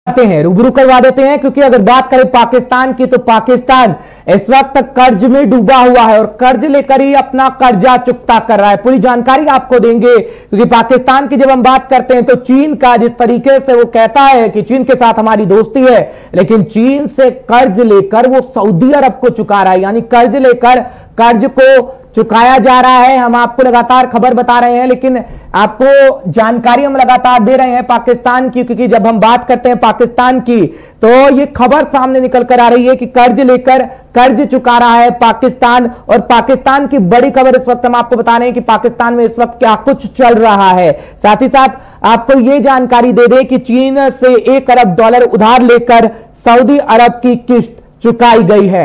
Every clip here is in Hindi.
हैं, रूबरू करवा देते हैं। क्योंकि अगर बात करें पाकिस्तान की, तो पाकिस्तान इस वक्त कर्ज में डूबा हुआ है और कर्ज लेकर ही अपना कर्जा चुकता कर रहा है। पूरी जानकारी आपको देंगे, क्योंकि पाकिस्तान की जब हम बात करते हैं तो चीन का जिस तरीके से वो कहता है कि चीन के साथ हमारी दोस्ती है, लेकिन चीन से कर्ज लेकर वो सऊदी अरब को चुका रहा है। यानी कर्ज लेकर कर्ज को चुकाया जा रहा है। हम आपको लगातार खबर बता रहे हैं, लेकिन आपको जानकारी हम लगातार दे रहे हैं पाकिस्तान की, क्योंकि जब हम बात करते हैं पाकिस्तान की तो ये खबर सामने निकल कर आ रही है कि कर्ज लेकर कर्ज चुका रहा है पाकिस्तान। और पाकिस्तान की बड़ी खबर इस वक्त हम आपको बता रहे हैं कि पाकिस्तान में इस वक्त क्या कुछ चल रहा है। साथ ही साथ आपको यह जानकारी दे दें कि चीन से $1 अरब उधार लेकर सऊदी अरब की किस्त चुकाई गई है।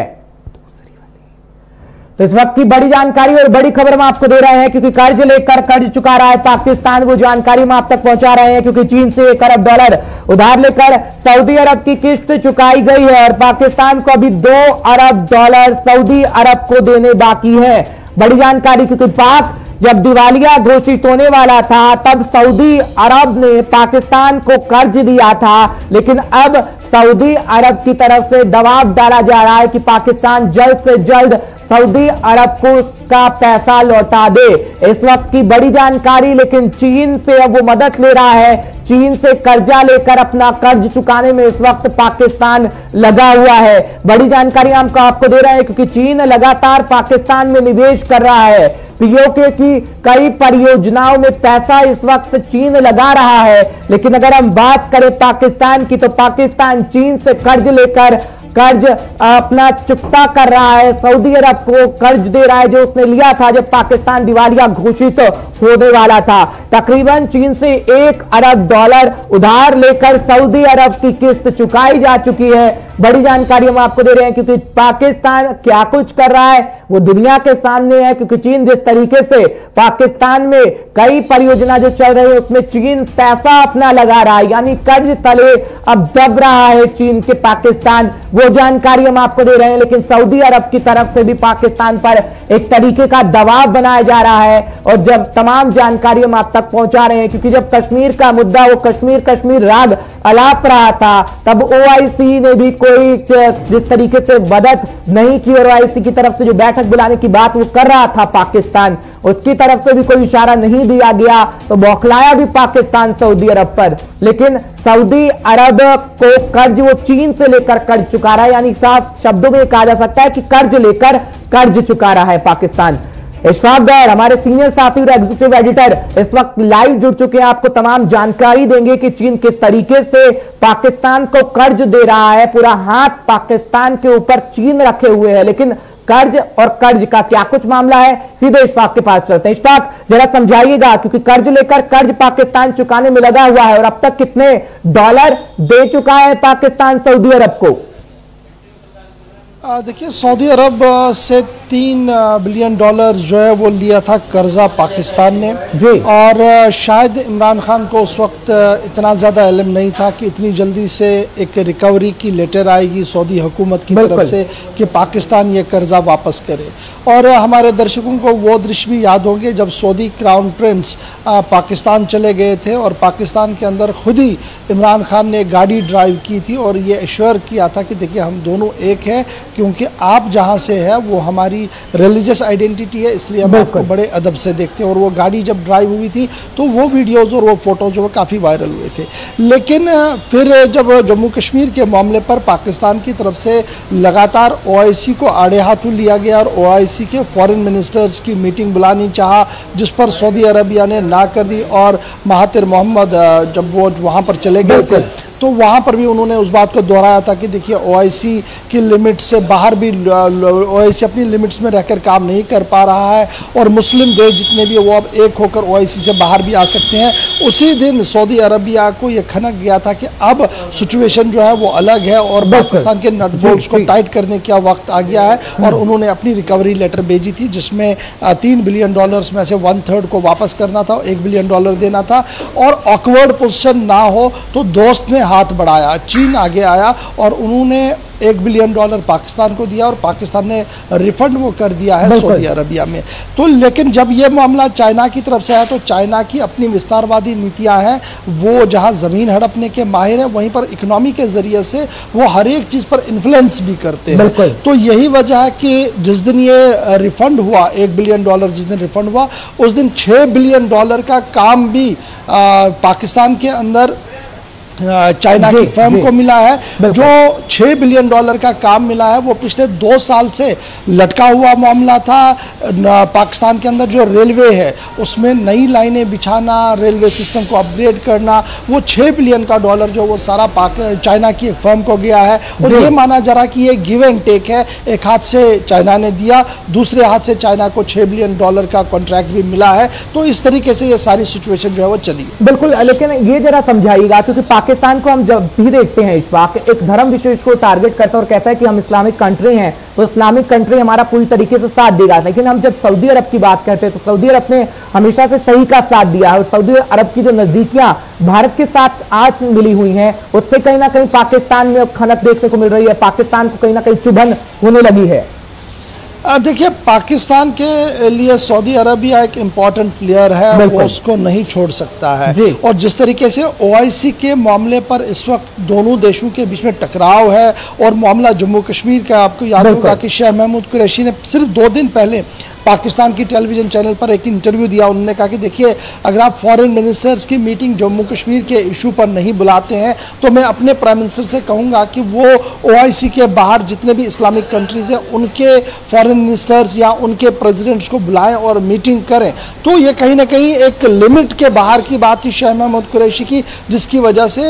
तो इस वक्त की बड़ी जानकारी और बड़ी खबर हम आपको दे रहे हैं, क्योंकि कर्ज लेकर कर्ज चुका रहा है पाकिस्तान। वो जानकारी हम आप तक पहुंचा रहे हैं, क्योंकि चीन से $1 अरब उधार लेकर सऊदी अरब की किस्त चुकाई गई है और पाकिस्तान को अभी $2 अरब सऊदी अरब को देने बाकी है। बड़ी जानकारी, क्योंकि पाक जब दिवालिया घोषित होने वाला था तब सऊदी अरब ने पाकिस्तान को कर्ज दिया था, लेकिन अब सऊदी अरब की तरफ से दबाव डाला जा रहा है कि पाकिस्तान जल्द से जल्द सऊदी अरब को उसका पैसा लौटा दे। इस वक्त की बड़ी जानकारी, लेकिन चीन से अब वो मदद ले रहा है। चीन से कर्जा लेकर अपना कर्ज चुकाने में इस वक्त पाकिस्तान लगा हुआ है। बड़ी जानकारी हम आपको दे रहे हैं, क्योंकि चीन लगातार पाकिस्तान में निवेश कर रहा है। पीओके की कई परियोजनाओं में पैसा इस वक्त चीन लगा रहा है। लेकिन अगर हम बात करें पाकिस्तान की, तो पाकिस्तान चीन से कर्ज लेकर कर्ज अपना चुकता कर रहा है। सऊदी अरब को कर्ज दे रहा है जो उसने लिया था जब पाकिस्तान दिवालिया घोषित होने वाला था। तकरीबन चीन से $1 अरब उधार लेकर सऊदी अरब की किस्त चुकाई जा चुकी है। बड़ी जानकारी हम आपको दे रहे हैं, क्योंकि पाकिस्तान क्या कुछ कर रहा है वो दुनिया के सामने है। क्योंकि चीन जिस तरीके से पाकिस्तान में कई परियोजना जो चल रही है उसमें चीन पैसा अपना लगा रहा है, यानी कर्ज तले अब दब रहा है चीन के पाकिस्तान। वो जानकारी हम आपको दे रहे हैं। लेकिन सऊदी अरब की तरफ से भी पाकिस्तान पर एक तरीके का दबाव बनाया जा रहा है और जब तमाम जानकारी हम आप तक पहुंचा रहे हैं, क्योंकि जब कश्मीर का मुद्दा वो कश्मीर राग अलाप रहा था तब ओआईसी ने भी कोई जिस तरीके से मदद नहीं की और ओआईसी की तरफ से जो बैठक बुलाने की बात वो कर रहा था पाकिस्तान, उसकी तरफ से भी कोई इशारा नहीं दिया गया। तो बौखलाया भी पाकिस्तान सऊदी अरब पर। लेकिन सऊदी अरब को कर्ज वो चीन से लेकर कर्ज चुका रहा है, यानी साफ शब्दों में कहा जा सकता है कि कर्ज लेकर कर्ज चुका रहा है पाकिस्तान। इशफाक गौर हमारे सीनियर साथी और एग्जीक्यूटिव एडिटर इस वक्त लाइव जुड़ चुके हैं, आपको तमाम जानकारी देंगे कि चीन किस तरीके से पाकिस्तान को कर्ज दे रहा है। पूरा हाथ पाकिस्तान के ऊपर चीन रखे हुए है, लेकिन कर्ज और कर्ज का क्या कुछ मामला है, सीधे इशफाक के पास चलते हैं। इशफाक जरा समझाइएगा, क्योंकि कर्ज लेकर कर्ज पाकिस्तान चुकाने में लगा हुआ है और अब तक कितने डॉलर दे चुका है पाकिस्तान सऊदी अरब को? देखिए, सऊदी अरब से $3 बिलियन जो है वो लिया था कर्जा पाकिस्तान ने। और शायद इमरान खान को उस वक्त इतना ज़्यादा इल्म नहीं था कि इतनी जल्दी से एक रिकवरी की लेटर आएगी सऊदी हुकूमत की तरफ से कि पाकिस्तान ये कर्जा वापस करे। और हमारे दर्शकों को वो दृश्य भी याद होंगे जब सऊदी क्राउन प्रिंस पाकिस्तान चले गए थे और पाकिस्तान के अंदर खुद ही इमरान खान ने गाड़ी ड्राइव की थी और ये एश्योर किया था कि देखिए हम दोनों एक हैं, क्योंकि आप जहाँ से हैं वो हमारी रिलीजियस आइडेंटिटी है, इसलिए हम आपको बड़े अदब से देखते हैं। और वो गाड़ी जब ड्राइव हुई थी तो वो वीडियोज़ और वो फोटोज जो काफ़ी वायरल हुए थे। लेकिन फिर जब जम्मू कश्मीर के मामले पर पाकिस्तान की तरफ से लगातार ओआईसी को आड़े हाथों लिया गया और ओआईसी के फॉरेन मिनिस्टर्स की मीटिंग बुलानी चाहा, जिस पर सऊदी अरबिया ने ना कर दी। और महातिर मोहम्मद जब वो वहाँ पर चले गए थे तो वहाँ पर भी उन्होंने उस बात को दोहराया था कि देखिए ओआईसी की लिमिट से बाहर भी ओआईसी अपनी लिमिट्स में रहकर काम नहीं कर पा रहा है और मुस्लिम देश जितने भी वो अब एक होकर ओआईसी से बाहर भी आ सकते हैं। उसी दिन सऊदी अरबिया को ये खनक गया था कि अब सिचुएशन जो है वो अलग है और पाकिस्तान के नट बोल्ट्स को टाइट करने का वक्त आ गया है। और उन्होंने अपनी रिकवरी लेटर भेजी थी जिसमें $3 बिलियन में से 1/3 को वापस करना था, $1 बिलियन देना था। और ऑकवर्ड पोजिशन ना हो तो दोस्त ने हाथ बढ़ाया, चीन आगे आया और उन्होंने $1 बिलियन पाकिस्तान को दिया और पाकिस्तान ने रिफंड वो कर दिया है सऊदी अरबिया में। तो लेकिन जब ये मामला चाइना की तरफ से है तो चाइना की अपनी विस्तारवादी नीतियां हैं, वो जहां ज़मीन हड़पने के माहिर है वहीं पर इकोनॉमी के ज़रिए से वो हर एक चीज़ पर इन्फ्लुएंस भी करते हैं। तो यही वजह है कि जिस दिन ये रिफंड हुआ $1 बिलियन जिस दिन रिफंड हुआ उस दिन $6 बिलियन का काम भी पाकिस्तान के अंदर चाइना की फर्म को मिला है। जो $6 बिलियन का काम मिला है वो पिछले 2 साल से लटका हुआ मामला था। पाकिस्तान के अंदर जो रेलवे है उसमें नई लाइनें बिछाना, रेलवे सिस्टम को अपग्रेड करना, वो $6 बिलियन जो वो सारा चाइना की एक फर्म को गया है। और ये माना जा रहा कि ये गिव एंड टेक है, एक हाथ से चाइना ने दिया, दूसरे हाथ से चाइना को $6 बिलियन का कॉन्ट्रैक्ट भी मिला है। तो इस तरीके से ये सारी सिचुएशन जो है वो चली। बिल्कुल, लेकिन ये जरा समझाइएगा क्योंकि पाकिस्तान को हम जब भी देखते हैं इशफाक, एक धर्म विशेष को टारगेट करता है और कहता है कि हम इस्लामिक कंट्री हैं तो इस्लामिक कंट्री हमारा पूरी तरीके से साथ देगा। लेकिन हम जब सऊदी अरब की बात करते हैं तो सऊदी अरब ने हमेशा से सही का साथ दिया है और सऊदी अरब की जो नजदीकियां भारत के साथ आज मिली हुई हैं उससे कहीं ना कहीं पाकिस्तान में खनक देखने को मिल रही है, पाकिस्तान को कहीं ना कहीं चुभन होने लगी है। देखिए, पाकिस्तान के लिए सऊदी अरबिया एक इम्पॉर्टेंट प्लेयर है, वो उसको नहीं छोड़ सकता है। और जिस तरीके से OIC के मामले पर इस वक्त दोनों देशों के बीच में टकराव है और मामला जम्मू कश्मीर का, आपको याद होगा कि शाह महमूद कुरैशी ने सिर्फ 2 दिन पहले पाकिस्तान की टेलीविजन चैनल पर एक इंटरव्यू दिया। उन्होंने कहा कि देखिए, अगर आप फॉरेन मिनिस्टर्स की मीटिंग जम्मू कश्मीर के इशू पर नहीं बुलाते हैं तो मैं अपने प्राइम मिनिस्टर से कहूँगा कि वो OIC के बाहर जितने भी इस्लामिक कंट्रीज़ हैं उनके फॉरेन मिनिस्टर्स या उनके प्रेसिडेंट्स को बुलाएं और मीटिंग करें। तो ये कहीं ना कहीं एक लिमिट के बाहर की बात थी शाह महमूद कुरैशी की, जिसकी वजह से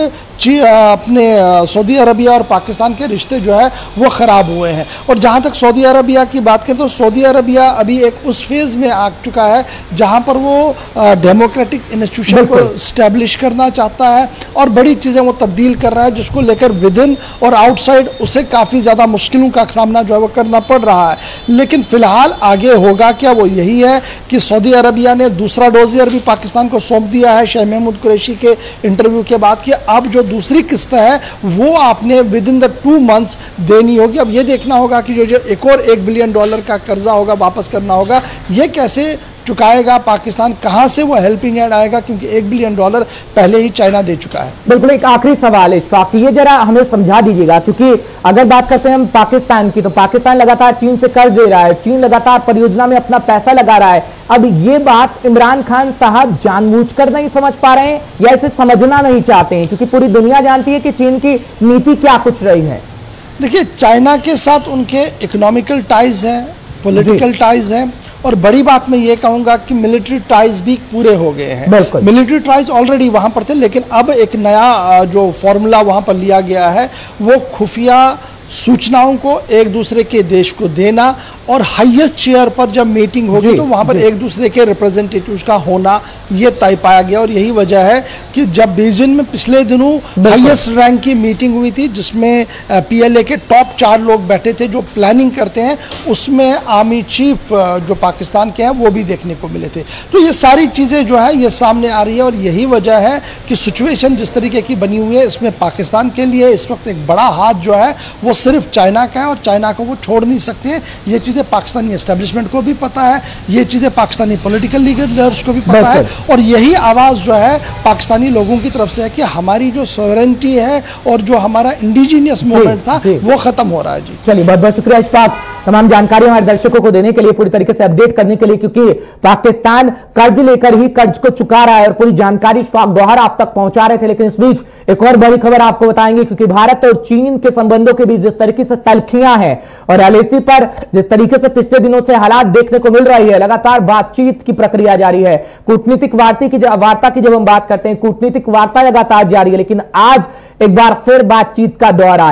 अपने सऊदी अरबिया और पाकिस्तान के रिश्ते जो है वो ख़राब हुए हैं। और जहाँ तक सऊदी अरबिया की बात करें तो सऊदी अरबिया अभी एक उस फेज़ में आ चुका है जहाँ पर वो डेमोक्रेटिक इंस्टीट्यूशन को स्टैब्लिश करना चाहता है और बड़ी चीज़ें वो तब्दील कर रहा है, जिसको लेकर विद इन और आउटसाइड उसे काफ़ी ज़्यादा मुश्किलों का सामना जो है वो करना पड़ रहा है। लेकिन फ़िलहाल आगे होगा क्या, वो यही है कि सऊदी अरबिया ने दूसरा डोजियर भी पाकिस्तान को सौंप दिया है शाह महमूद कुरैशी के इंटरव्यू के बाद कि अब जो दूसरी किस्त है वो आपने विद इन द 2 मंथ्स देनी होगी। अब ये देखना होगा कि जो एक और $1 बिलियन का कर्जा होगा वापस करना होगा, ये कैसे चुकाएगा पाकिस्तान, कहां से वो हेल्पिंग हैंड आएगा, क्योंकि $1 बिलियन पहले ही चाइना दे चुका है। बिल्कुल, एक आखिरी सवाल है इशफाक, ये जरा हमें समझा दीजिएगा क्योंकि अगर बात करते हैं हम पाकिस्तान की तो पाकिस्तान लगातार चीन से कर्ज ले रहा है, चीन लगातार परियोजना में अपना पैसा लगा रहा है। अब ये बात इमरान खान साहब जानबूझकर नहीं समझ पा रहे हैं या इसे समझना नहीं चाहते हैं, क्योंकि पूरी दुनिया जानती है कि चीन की नीति क्या कुछ रही है। देखिए, चाइना के साथ उनके इकोनॉमिकल टाइज हैं, पॉलिटिकल टाइज हैं और बड़ी बात मैं ये कहूँगा कि मिलिट्री टाइज भी पूरे हो गए हैं। मिलिट्री टाइज ऑलरेडी वहाँ पर थे, लेकिन अब एक नया जो फॉर्मूला वहाँ पर लिया गया है वो खुफिया सूचनाओं को एक दूसरे के देश को देना और हाईएस्ट चेयर पर जब मीटिंग होगी तो वहाँ पर एक दूसरे के रिप्रेजेंटेटिव्स का होना ये तय पाया गया। और यही वजह है कि जब बीजिंग में पिछले दिनों हाईएस्ट रैंक की मीटिंग हुई थी जिसमें PLA के टॉप 4 लोग बैठे थे जो प्लानिंग करते हैं, उसमें आर्मी चीफ जो पाकिस्तान के हैं वो भी देखने को मिले थे। तो ये सारी चीज़ें जो है ये सामने आ रही है और यही वजह है कि सिचुएशन जिस तरीके की बनी हुई है इसमें पाकिस्तान के लिए इस वक्त एक बड़ा हाथ जो है वो सिर्फ चाइना का है और चाइना को वो छोड़ नहीं सकते हैं। ये चीज़ें पाकिस्तानी एस्टेब्लिशमेंट को भी पता है, ये चीज़ें पाकिस्तानी पॉलिटिकल लीडर्स को भी पता है और यही आवाज़ जो है पाकिस्तानी लोगों की तरफ से है कि हमारी जो सॉवरेनिटी है और जो हमारा इंडिजीनियस मूवमेंट था वो ख़त्म हो रहा है। जी चलिए, बहुत बहुत शुक्रिया इशफाक, तमाम जानकारी हमारे दर्शकों को देने के लिए, पूरी तरीके से अपडेट करने के लिए, क्योंकि पाकिस्तान कर्ज लेकर ही कर्ज को चुका रहा है और पूरी जानकारी इशफाक गौहर आप तक पहुंचा रहे थे। लेकिन इस बीच एक और बड़ी खबर आपको बताएंगे, क्योंकि भारत और चीन के संबंधों के बीच जिस तरीके से तलखियां हैं और LAC पर जिस तरीके से पिछले दिनों से हालात देखने को मिल रही है, लगातार बातचीत की प्रक्रिया जारी है, कूटनीतिक वार्ता की जब हम बात करते हैं, कूटनीतिक वार्ता लगातार जारी है, लेकिन आज एक बार फिर बातचीत का दौर आया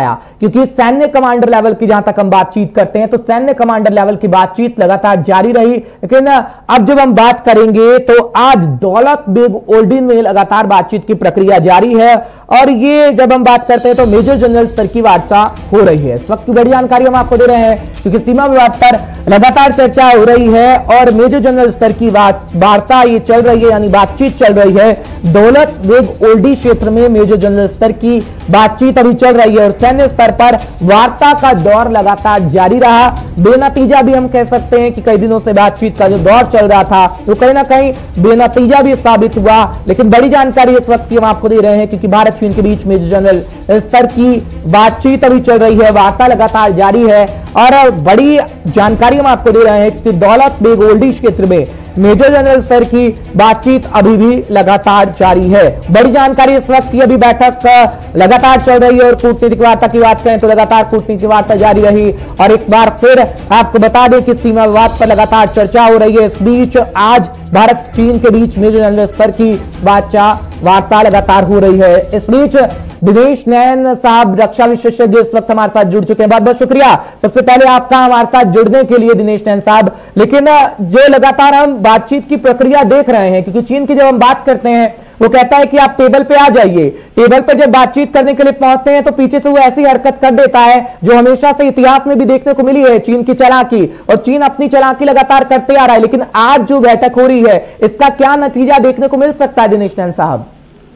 क्योंकि सैन्य कमांडर लेवल की जहां तक हम बातचीत करते हैं तो सैन्य कमांडर लेवल की बातचीत लगातार जारी रही। लेकिन अब जब हम बात करेंगे तो आज दौलत बेग ओल्डीन में लगातार बातचीत की प्रक्रिया जारी है और ये जब हम बात करते हैं तो मेजर जनरल स्तर की वार्ता हो रही है। इस वक्त की बड़ी जानकारी हम आपको दे रहे हैं क्योंकि सीमा विवाद पर लगातार चर्चा हो रही है और मेजर जनरल स्तर की वार्ता ये चल रही है, यानी बातचीत चल रही है। दौलत बेग ओल्डी क्षेत्र में मेजर जनरल स्तर की बातचीत अभी चल रही है और सैन्य स्तर पर वार्ता का दौर लगातार जारी रहा। बेनतीजा भी हम कह सकते हैं कि कई दिनों से बातचीत का जो दौर चल रहा था वो कहीं ना कहीं बेनतीजा भी साबित हुआ। लेकिन बड़ी जानकारी इस वक्त की हम आपको दे रहे हैं क्योंकि भारत चीन के बीच मेजर जनरल स्तर की बातचीत अभी चल रही है, वार्ता लगातार जारी है और बड़ी जानकारी हम आपको दे रहे हैं कि दौलत बेग ओल्डी क्षेत्र में मेजर जनरल स्तर की बातचीत अभी भी लगातार जारी है। बड़ी जानकारी इस वक्त की अभी बैठक लगातार चल रही है और कूटनीतिक वार्ता की बात करें तो लगातार कूटनीतिक वार्ता जारी रही और एक बार फिर आपको बता दें कि सीमा विवाद पर लगातार चर्चा हो रही है। इस बीच आज भारत चीन के बीच मेजर जनरल स्तर की वार्ता लगातार हो रही है। इस बीच दिनेश नैन साहब रक्षा विशेषज्ञ इस वक्त हमारे साथ जुड़ चुके हैं। बहुत बहुत शुक्रिया सबसे पहले आपका हमारे साथ जुड़ने के लिए दिनेश नैन साहब। लेकिन जो लगातार हम बातचीत की प्रक्रिया देख रहे हैं क्योंकि चीन की जब हम बात करते हैं वो कहता है कि आप टेबल पे आ जाइए, टेबल पे जब बातचीत करने के लिए पहुंचते हैं तो पीछे से वो ऐसी हरकत कर देता है जो हमेशा से इतिहास में भी देखने को मिली है, चीन की चालाकी, और चीन अपनी चालाकी लगातार करते आ रहा है। लेकिन आज जो बैठक हो रही है इसका क्या नतीजा देखने को मिल सकता है दिनेश नैन साहब?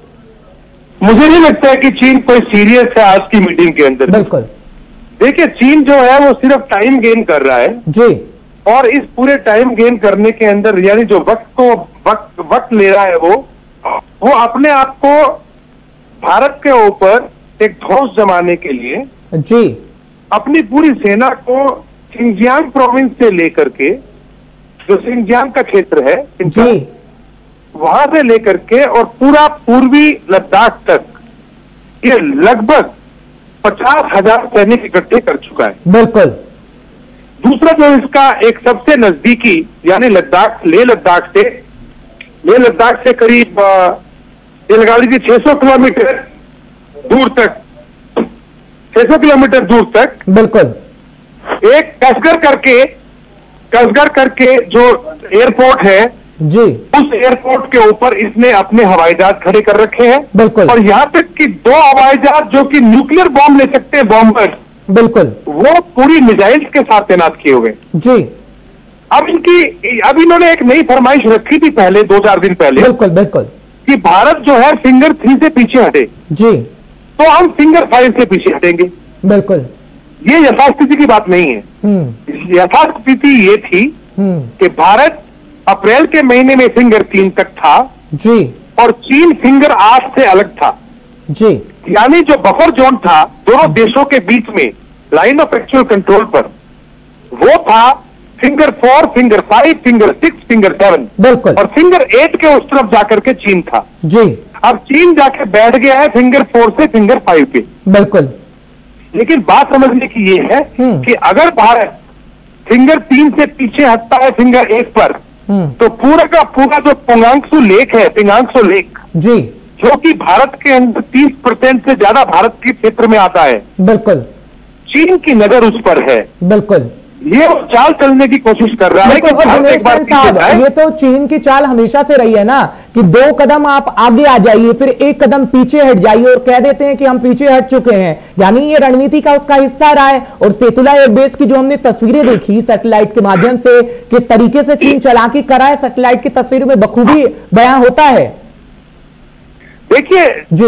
मुझे नहीं लगता है कि चीन कोई सीरियस है आज की मीटिंग के अंदर। बिल्कुल, देखिए चीन जो है वो सिर्फ टाइम गेन कर रहा है जी, और इस पूरे टाइम गेन करने के अंदर यानी जो वक्त ले रहा है वो अपने आप को भारत के ऊपर एक धौंस जमाने के लिए जी अपनी पूरी सेना को सिंजियांग प्रोविंस से लेकर के, जो सिंजियांग का क्षेत्र है जी, वहां से लेकर के और पूरा पूर्वी लद्दाख तक ये लगभग 50,000 सैनिक इकट्ठे कर चुका है। बिल्कुल। दूसरा जो इसका एक सबसे नजदीकी यानी लेह लद्दाख से करीब ये लगा लीजिए 600 किलोमीटर दूर तक, 600 किलोमीटर दूर तक बिल्कुल एक कसगर करके जो एयरपोर्ट है जी, उस एयरपोर्ट के ऊपर इसने अपने हवाई जहाज खड़े कर रखे हैं। बिल्कुल। और यहां तक कि 2 हवाई जहाज जो कि न्यूक्लियर बॉम्ब ले सकते हैं, बॉम्बर, बिल्कुल, वो पूरी मिसाइल्स के साथ तैनात किए हुए जी। अब इन्होंने एक नई फरमाइश रखी थी पहले 2-4 दिन पहले, बिल्कुल बिल्कुल, कि भारत जो है फिंगर 3 से पीछे हटे जी, तो हम फिंगर 5 से पीछे हटेंगे। बिल्कुल। ये यथास्थिति की बात नहीं है। यथास्थिति ये थी कि भारत अप्रैल के महीने में फिंगर 3 तक था जी, और चीन फिंगर 8 से अलग था जी, यानी जो बफर जोन था दोनों देशों के बीच में लाइन ऑफ एक्चुअल कंट्रोल पर, वो था फिंगर 4, फिंगर 5, फिंगर 6, फिंगर 7, बिल्कुल, और फिंगर 8 के उस तरफ जाकर के चीन था जी। अब चीन जाके बैठ गया है फिंगर 4 से फिंगर 5 पे। बिल्कुल। लेकिन बात समझने की ये है कि अगर भारत फिंगर 3 से पीछे हटता है फिंगर 1 पर, तो पूरा का पूरा जो पिंगांगसू लेक जी, जो कि भारत के अंदर 30% से ज्यादा भारत के क्षेत्र में आता है, बिल्कुल, चीन की नजर उस पर है। बिल्कुल, ये वो चाल चलने की कोशिश कर रहा है कि भारत एक बार पीछे जाए। ये तो चीन की चाल हमेशा से रही है ना कि 2 कदम आप आगे आ जाइए फिर 1 कदम पीछे हट जाइए और कह देते हैं कि हम पीछे हट चुके हैं, यानी ये रणनीति का उसका हिस्सा रहा है। और सेतुला एयरबेस की जो हमने तस्वीरें देखी सैटेलाइट के माध्यम से किस तरीके से चीन चालाकी कर रहा है, सैटेलाइट की तस्वीरों में बखूबी बयां होता है। देखिए जी,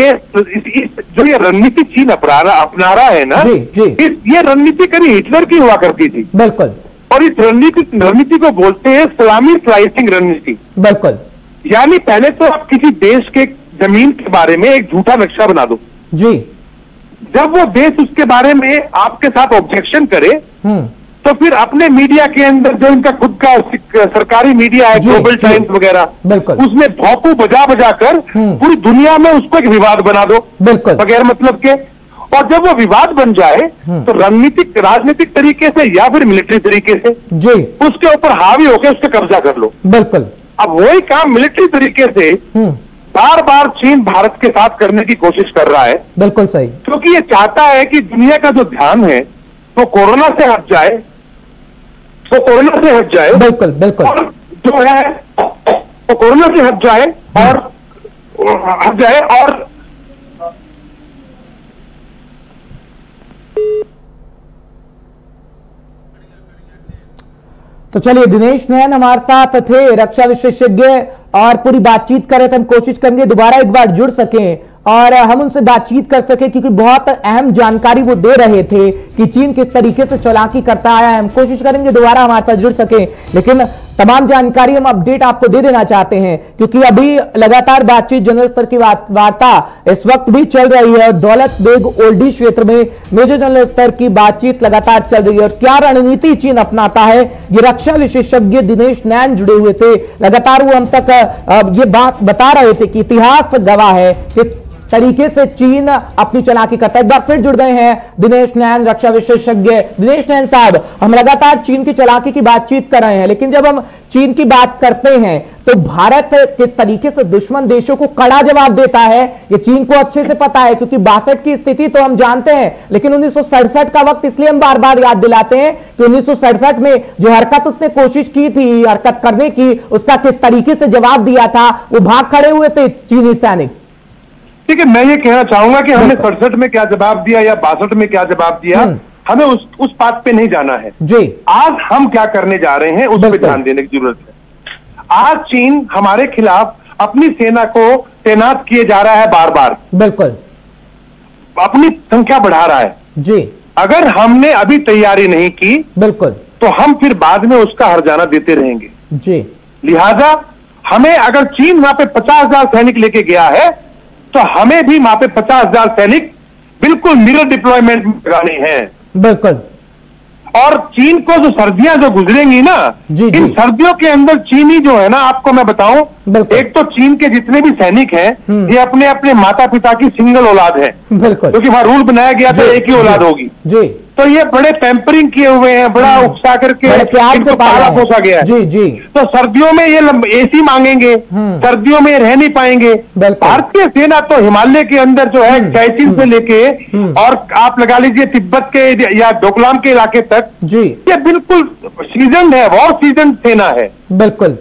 जो ये रणनीति चीन अपना रहा है ना जी, जी, ये रणनीति कभी हिटलर की हुआ करती थी। बिल्कुल। और इस रणनीति को बोलते हैं सलामी स्लाइसिंग रणनीति। बिल्कुल। यानी पहले तो आप किसी देश के जमीन के बारे में एक झूठा नक्शा बना दो जी, जब वो देश उसके बारे में आपके साथ ऑब्जेक्शन करे तो फिर अपने मीडिया के अंदर जो इनका खुद का सरकारी मीडिया है, ग्लोबल टाइम्स वगैरह, उसमें भौंकू बजा कर पूरी दुनिया में उसको एक विवाद बना दो बगैर मतलब के। और जब वो विवाद बन जाए तो राजनीतिक तरीके से या फिर मिलिट्री तरीके से जी उसके ऊपर हावी होकर उससे कब्जा कर लो। बिल्कुल। अब वही काम मिलिट्री तरीके से बार बार चीन भारत के साथ करने की कोशिश कर रहा है। बिल्कुल सही, क्योंकि ये चाहता है कि दुनिया का जो ध्यान है वो कोरोना से हट जाए, बिल्कुल बिल्कुल, और जो है वो कोरोना से हट जाए और तो चलिए, दिनेश नैन हमारे साथ थे, रक्षा विशेषज्ञ, और पूरी बातचीत कर रहे थे। हम कोशिश करेंगे दोबारा एक बार जुड़ सकें और हम उनसे बातचीत कर सके, क्योंकि बहुत अहम जानकारी वो दे रहे थे कि चीन किस तरीके से चालाकी करता आया है। हम कोशिश करेंगे दोबारा हमारे साथ जुड़ सके, लेकिन तमाम जानकारी हम अपडेट आपको दे देना चाहते हैं, क्योंकि अभी लगातार बातचीत जनरल स्तर की वार्ता इस वक्त भी चल रही है। दौलत बेग ओल्डी क्षेत्र में मेजर जनरल स्तर की बातचीत लगातार चल रही है, और क्या रणनीति चीन अपनाता है, ये रक्षा विशेषज्ञ दिनेश नैन जुड़े हुए थे। लगातार वो हम तक ये बात बता रहे थे कि इतिहास गवाह है कि तरीके से चीन अपनी चालाकी करता है। एक बार फिर जुड़ गए हैं दिनेश नैन, रक्षा विशेषज्ञ। दिनेश नैन साहब, हम लगातार चीन की चालाकी की बातचीत कर रहे हैं, लेकिन जब हम चीन की बात करते हैं तो भारत किस तरीके से दुश्मन देशों को कड़ा जवाब देता है, ये चीन को अच्छे से पता है, क्योंकि 62 की स्थिति तो हम जानते हैं, लेकिन 1967 का वक्त इसलिए हम बार बार याद दिलाते हैं कि 1967 में जो हरकत उसने कोशिश की थी हरकत करने की, उसका किस तरीके से जवाब दिया था। वो भाग खड़े हुए थे चीनी सैनिक। ठीक है, मैं ये कहना चाहूंगा कि हमने 67 में क्या जवाब दिया या 62 में क्या जवाब दिया, हमें उस बात पे नहीं जाना है जी। आज हम क्या करने जा रहे हैं उस पर ध्यान देने की जरूरत है। आज चीन हमारे खिलाफ अपनी सेना को तैनात किए जा रहा है, बार बार बिल्कुल अपनी संख्या बढ़ा रहा है जी। अगर हमने अभी तैयारी नहीं की बिल्कुल, तो हम फिर बाद में उसका हर्जाना देते रहेंगे जी। लिहाजा हमें, अगर चीन वहां पे 50,000 सैनिक लेके गया है, तो हमें भी वहां पे 50,000 सैनिक बिल्कुल मिरर डिप्लॉयमेंट में लगाने हैं। बिल्कुल, और चीन को जो सर्दियां जो गुजरेंगी ना, इन सर्दियों के अंदर चीनी जो है ना, आपको मैं बताऊं, एक तो चीन के जितने भी सैनिक हैं ये अपने अपने माता पिता की सिंगल औलाद है, बिल्कुल, क्योंकि वहां रूल बनाया गया था एक ही औलाद होगी जी। तो ये बड़े पैम्परिंग किए हुए हैं, बड़ा उकसा करके इनको पाला पोसा गया है जी जी। तो सर्दियों में ये एसी मांगेंगे, सर्दियों में रह नहीं पाएंगे। भारतीय सेना तो हिमालय के अंदर जो है कैचिन से लेके और आप लगा लीजिए तिब्बत के या डोकलाम के इलाके तक जी, ये बिल्कुल सीजन है, वॉर सीजन सेना है। बिल्कुल,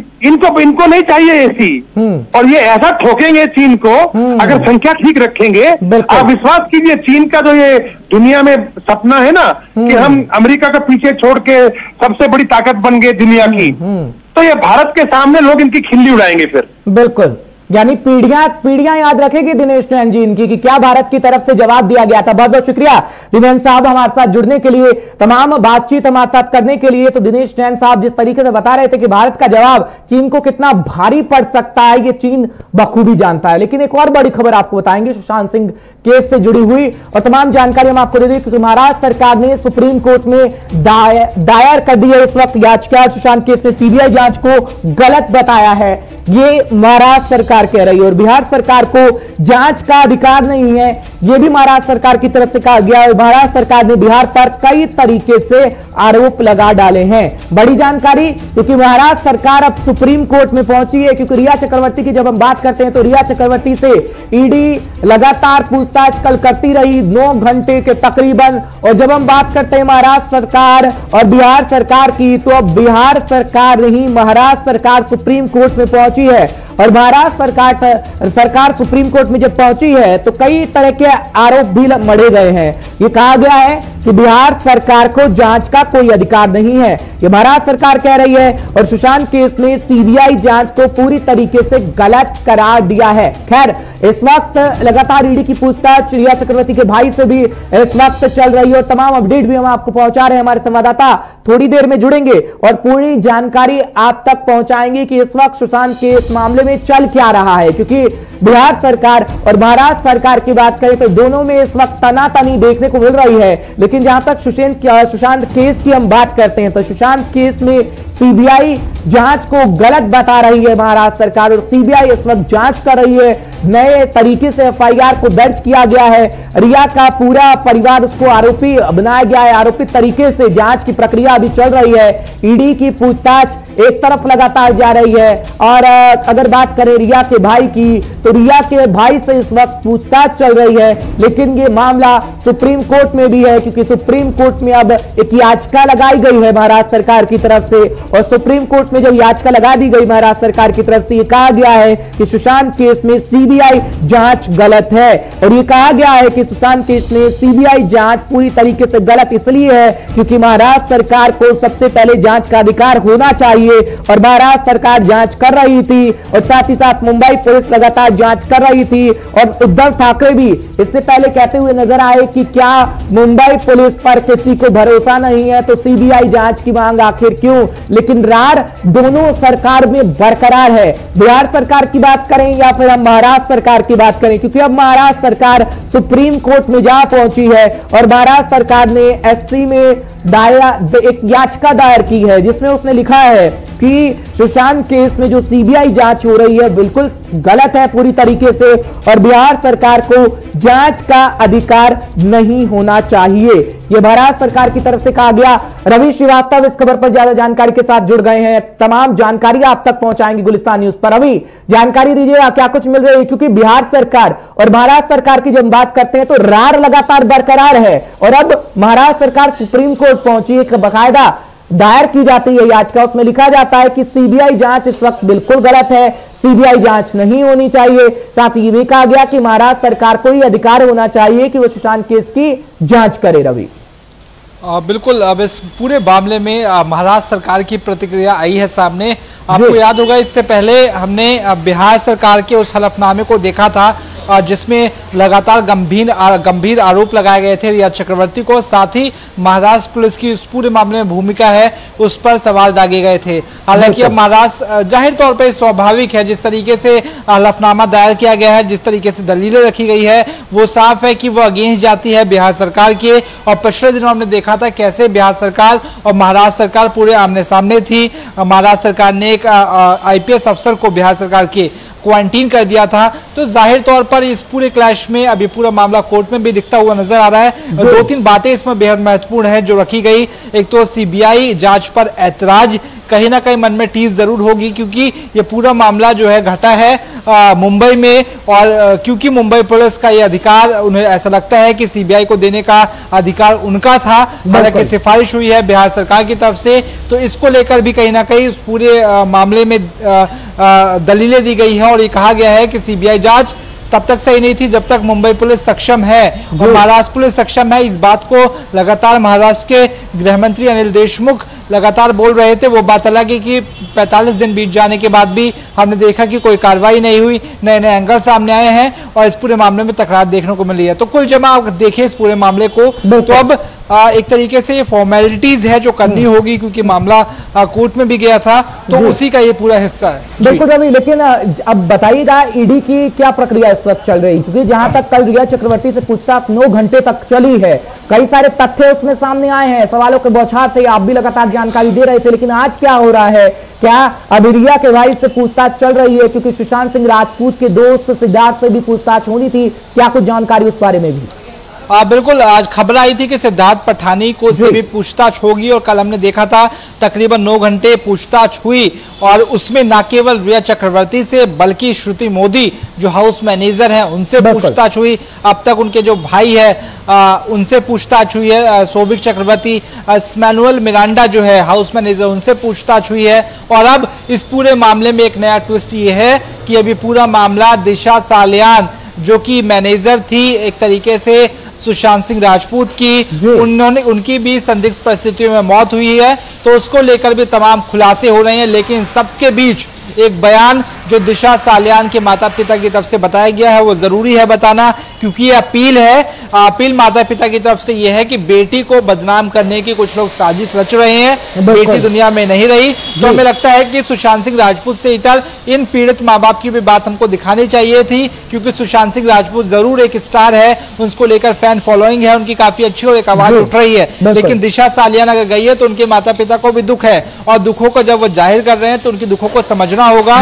इनको नहीं चाहिए एसी, और ये ऐसा ठोकेंगे चीन को अगर संख्या ठीक रखेंगे। आप विश्वास कीजिए, चीन का जो ये दुनिया में सपना है ना कि हम अमेरिका का पीछे छोड़ के सबसे बड़ी ताकत बन गए दुनिया की, तो ये भारत के सामने लोग इनकी खिल्ली उड़ाएंगे फिर। बिल्कुल, यानी पीढ़ियां याद रखेगी दिनेश नैन जी इनकी कि क्या भारत की तरफ से जवाब दिया गया था। बहुत बहुत शुक्रिया दिनेश साहब हमारे साथ जुड़ने के लिए, तमाम बातचीत हमारे साथ करने के लिए। तो दिनेश नैन साहब जिस तरीके से बता रहे थे कि भारत का जवाब चीन को कितना भारी पड़ सकता है, ये चीन बखूबी जानता है। लेकिन एक और बड़ी खबर आपको बताएंगे सुशांत सिंह केस से जुड़ी हुई, और तमाम जानकारी हम आपको दे दी क्योंकि महाराष्ट्र सरकार ने सुप्रीम कोर्ट में दायर कर दी है इस वक्त याचिका। सुशांत केस में सीबीआई जांच को गलत बताया है, ये महाराष्ट्र सरकार कह रही है, और बिहार सरकार को जांच का अधिकार नहीं है, यह भी महाराष्ट्र सरकार की तरफ से कहा गया है। महाराष्ट्र सरकार ने बिहार पर कई तरीके से आरोप लगा डाले हैं। बड़ी जानकारी, क्योंकि महाराष्ट्र सरकार अब सुप्रीम कोर्ट में पहुंची है, क्योंकि रिया चक्रवर्ती की जब हम बात करते हैं तो रिया चक्रवर्ती से ईडी लगातार पूछताछ कल करती रही 9 घंटे के तकरीबन। और जब हम बात करते हैं महाराष्ट्र सरकार और बिहार सरकार की, तो अब बिहार सरकार नहीं महाराष्ट्र सरकार सुप्रीम कोर्ट में पहुंची है, और महाराष्ट्र सरकार सुप्रीम कोर्ट में जब पहुंची है तो कई तरह के आरोप भी मढ़े गए हैं। ये कहा गया है कि बिहार सरकार को जांच का कोई अधिकार नहीं है, ये महाराष्ट्र सरकार कह रही है, और सुशांत केस में सीबीआई जांच को पूरी तरीके से गलत करार दिया है। खैर, इस वक्त लगातार ईडी की पूछताछ रिया चक्रवर्ती के भाई से भी इस वक्त चल रही है, और तमाम अपडेट भी हम आपको पहुंचा रहे हैं। हमारे संवाददाता थोड़ी देर में जुड़ेंगे और पूरी जानकारी आप तक पहुंचाएंगे कि इस वक्त सुशांत के इस मामले में चल क्या रहा है, क्योंकि बिहार सरकार और महाराष्ट्र सरकार की बात करें तो दोनों में इस वक्त तनातनी देखने को मिल रही है। लेकिन जहां तक सुशांत केस की हम बात करते हैं तो सुशांत केस में सीबीआई जांच को गलत बता रही है महाराष्ट्र सरकार, और सीबीआई इस वक्त जांच कर रही है। नए तरीके से एफआईआर को दर्ज किया गया है, रिया का पूरा परिवार उसको आरोपी बनाया गया है, आरोपित तरीके से जांच की प्रक्रिया अभी चल रही है। ईडी की पूछताछ एक तरफ लगातार जा रही है। और अगर बात करें रिया के भाई की, तो रिया के भाई से इस वक्त पूछताछ चल रही है, लेकिन ये मामला सुप्रीम कोर्ट में भी है, क्योंकि सुप्रीम कोर्ट में अब एक याचिका लगाई गई है महाराष्ट्र सरकार की तरफ से। और सुप्रीम कोर्ट में जब याचिका लगा दी गई महाराष्ट्र सरकार की तरफ से, ये कहा गया है कि सुशांत केस में सीबीआई जांच गलत है। और ये कहा गया है कि सुशांत केस में सीबीआई जांच पूरी तरीके से गलत इसलिए है क्योंकि महाराष्ट्र सरकार को सबसे पहले जांच का अधिकार होना चाहिए, और महाराष्ट्र सरकार जांच कर रही थी, और साथ ही साथ मुंबई पुलिस लगातार जांच कर रही थी। और उद्धव ठाकरे भी इससे पहले कहते हुए नजर आए कि क्या मुंबई पुलिस पर किसी को भरोसा नहीं है, तो सीबीआई जांच की मांग आखिर क्यों। लेकिन रार दोनों सरकार में बरकरार है। बिहार सरकार की बात करें या फिर हम महाराष्ट्र सरकार की बात करें, क्योंकि अब महाराष्ट्र सरकार सुप्रीम कोर्ट में जा पहुंची है, और महाराष्ट्र सरकार ने एससी में एक याचिका दायर की है, जिसमें उसने लिखा है कि सुशांत केस में जो सीबीआई जांच हो रही है बिल्कुल गलत है पूरी तरीके से, और बिहार सरकार को जांच का अधिकार नहीं होना चाहिए। यह महाराष्ट्र सरकार की तरफ से कहा गया। रवि श्रीवास्तव इस खबर पर ज्यादा जानकारी के साथ जुड़ गए हैं, तमाम जानकारी आप तक पहुंचाएंगे गुलिस्तान न्यूज पर। रवि, जानकारी दीजिए क्या कुछ मिल रही है, क्योंकि बिहार सरकार और महाराष्ट्र सरकार की जब बात करते हैं तो रार लगातार बरकरार है, और अब महाराष्ट्र सरकार सुप्रीम कोर्ट पहुंची, एक बाकायदा दायर की जाती है याचिका, उसमें लिखा जाता है कि सीबीआई जांच इस वक्त बिल्कुल गलत है, सीबीआई जांच नहीं होनी चाहिए। साथ ही भी कहा गया कि महाराष्ट्र सरकार को ही अधिकार होना चाहिए कि वो सुशांत केस की जांच करे। रवि, बिल्कुल, अब इस पूरे मामले में महाराष्ट्र सरकार की प्रतिक्रिया आई है सामने। आपको याद होगा इससे पहले हमने बिहार सरकार के उस हलफनामे को देखा था जिसमें लगातार गंभीर आरोप लगाए गए थे रिया चक्रवर्ती को, साथ ही महाराष्ट्र पुलिस की उस पूरे मामले में भूमिका है उस पर सवाल दागे गए थे। हालांकि अब महाराष्ट्र जाहिर तौर पर स्वाभाविक है, जिस तरीके से हलफनामा दायर किया गया है, जिस तरीके से दलीलें रखी गई है, वो साफ है कि वो अगेंस्ट जाती है बिहार सरकार के। और पिछले दिनों हमने देखा था कैसे बिहार सरकार और महाराष्ट्र सरकार पूरे आमने सामने थी। महाराष्ट्र सरकार ने एक आईपीएस अफसर को बिहार सरकार के क्वारंटीन कर दिया था। तो जाहिर तौर पर इस पूरे क्लैश में अभी पूरा मामला कोर्ट में भी दिखता हुआ नजर आ रहा है। दो तीन बातें इसमें बेहद महत्वपूर्ण है जो रखी गई। एक तो सीबीआई जांच पर ऐतराज, कहीं ना कहीं मन में टीस जरूर होगी, क्योंकि ये पूरा मामला जो है घटा है मुंबई में, और क्योंकि मुंबई पुलिस का ये अधिकार, उन्हें ऐसा लगता है कि सीबीआई को देने का अधिकार उनका था, हालांकि सिफारिश हुई है बिहार सरकार की तरफ से। तो इसको लेकर भी कहीं ना कहीं उस पूरे मामले में दलीलें दी गई है, और ये कहा गया है कि सीबीआई जांच तब तक सही नहीं थी जब तक मुंबई पुलिस सक्षम है और महाराष्ट्र पुलिस सक्षम है। इस बात को लगातार महाराष्ट्र के गृह मंत्री अनिल देशमुख लगातार बोल रहे थे। वो बात अलग है कि 45 दिन बीत जाने के बाद भी हमने देखा कि कोई कार्रवाई नहीं हुई, नए नए एंगल सामने आए हैं और इस पूरे मामले में तकरार देखने को मिली है। तो कुल जमा देखें इस पूरे मामले को, तो अब एक तरीके से ये फॉर्मेलिटीज है जो करनी होगी, क्योंकि मामला कोर्ट में भी गया था, तो उसी का ये पूरा हिस्सा है। बिल्कुल रवि, लेकिन अब बताइएगा ईडी की क्या प्रक्रिया इस वक्त चल रही है, क्योंकि जहां तक कल रिया चक्रवर्ती से पूछताछ 9 घंटे तक चली है, कई सारे तथ्य उसमें सामने आए हैं, सवालों के बौछार थे, आप भी लगातार जानकारी दे रहे थे। लेकिन आज क्या हो रहा है, क्या अभी रिया के भाई से पूछताछ चल रही है, क्योंकि सुशांत सिंह राजपूत के दोस्त सिद्धार्थ से भी पूछताछ होनी थी, क्या कुछ जानकारी उस बारे में भी? बिल्कुल, आज खबर आई थी कि सिद्धार्थ पठानी को से भी पूछताछ होगी, और कल हमने देखा था तकरीबन 9 घंटे पूछताछ हुई, और उसमें न केवल रिया चक्रवर्ती से बल्कि श्रुति मोदी जो हाउस मैनेजर हैं उनसे पूछताछ हुई। अब तक उनके जो भाई है उनसे पूछताछ हुई है, सौविक चक्रवर्ती, स्मैनुअल मिरांडा जो है हाउस मैनेजर, उनसे पूछताछ हुई है। और अब इस पूरे मामले में एक नया ट्विस्ट ये है कि अभी पूरा मामला दिशा सालियान जो कि मैनेजर थी एक तरीके से सुशांत सिंह राजपूत की, उनकी भी संदिग्ध परिस्थितियों में मौत हुई है, तो उसको लेकर भी तमाम खुलासे हो रहे हैं। लेकिन सबके बीच एक बयान जो दिशा सालियान के माता पिता की तरफ से बताया गया है वो जरूरी है बताना, क्योंकि ये अपील है। अपील माता पिता की तरफ से ये है कि बेटी को बदनाम करने की कुछ लोग साजिश रच रहे हैं, बेटी दुनिया में नहीं रही। तो हमें लगता है कि सुशांत सिंह राजपूत से इतर इन पीड़ित माँ बाप की भी बात हमको दिखानी चाहिए थी, क्योंकि सुशांत सिंह राजपूत जरूर एक स्टार है, उसको लेकर फैन फॉलोइंग है उनकी काफी अच्छी, और एक आवाज उठ रही है। लेकिन दिशा सालियान अगर गई है तो उनके माता पिता को भी दुख है, और दुखों को जब वो जाहिर कर रहे हैं तो उनके दुखों को समझना होगा। कोई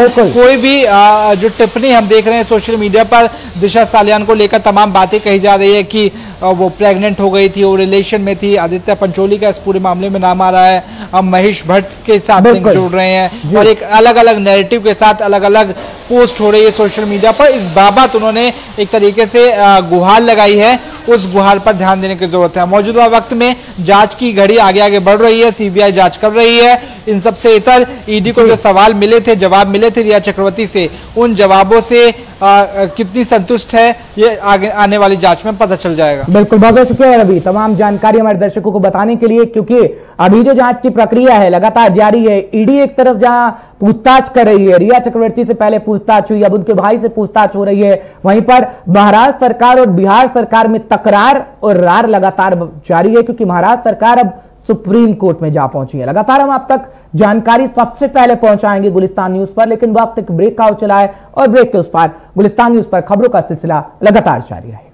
कोई भी जो टिप्पणी हम देख रहे हैं सोशल मीडिया पर दिशा सालियान को लेकर तमाम बातें कही जा रही है कि वो प्रेग्नेंट हो गई थी, वो रिलेशन में थी। आदित्य पंचोली का इस पूरे मामले में नाम आ रहा है, अब महेश भट्ट के साथ लिंक जोड़ रहे हैं और एक अलग अलग नैरेटिव के साथ अलग अलग पोस्ट हो रही है सोशल मीडिया पर। इस बाबत उन्होंने एक तरीके से गुहार लगाई है, उस गुहार पर ध्यान देने की जरूरत है। मौजूदा वक्त में जांच की घड़ी आगे आगे बढ़ रही है, सीबीआई जांच कर रही है। इन सबसे इतर ईडी को जो सवाल मिले थे, जवाब मिले थे रिया चक्रवर्ती से, उन जवाबों से कितनी संतुष्ट है ये आगे आने वाली जांच में पता चल जाएगा। बिल्कुल, बहुत बहुत शुक्रिया रवि तमाम जानकारी हमारे दर्शकों को बताने के लिए, क्योंकि अभी जो जांच की प्रक्रिया है लगातार जारी है। ईडी एक तरफ जहां पूछताछ कर रही है, रिया चक्रवर्ती से पहले पूछताछ हुई, अब उनके भाई से पूछताछ हो रही है, वहीं पर महाराष्ट्र सरकार और बिहार सरकार में तकरार और रार लगातार जारी है, क्योंकि महाराष्ट्र सरकार अब सुप्रीम कोर्ट में जा पहुंची है। लगातार हम आप तक जानकारी सबसे पहले पहुंचाएंगे गुलिस्तान न्यूज पर, लेकिन वक्त एक ब्रेक का चला है और ब्रेक के उस पार गुलिस्तान न्यूज पर खबरों का सिलसिला लगातार जारी है।